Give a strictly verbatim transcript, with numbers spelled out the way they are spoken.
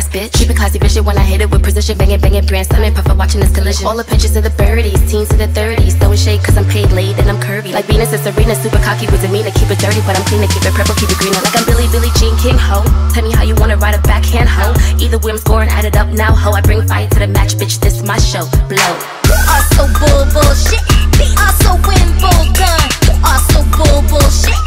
ass bitch. Keep it classy, vision when I hit it with precision. Bang it, bang it, brand slamming, puff watching this collision. All the pictures of the birdies, teens in the thirties. Throwing shade cause I'm paid late and I'm curvy. Like Venus and Serena, super cocky with demeanor. Keep it dirty, but I'm clean to keep it purple, keep it greener. Like I'm Billy, Billie Jean King, ho. Tell me how you wanna ride a backhand, ho. Either way I'm scoring, add it up now, ho. I bring fire to the match, bitch, this my show. Blow. You are so bull bullshit. We are so win bull gun. You are so bull bullshit.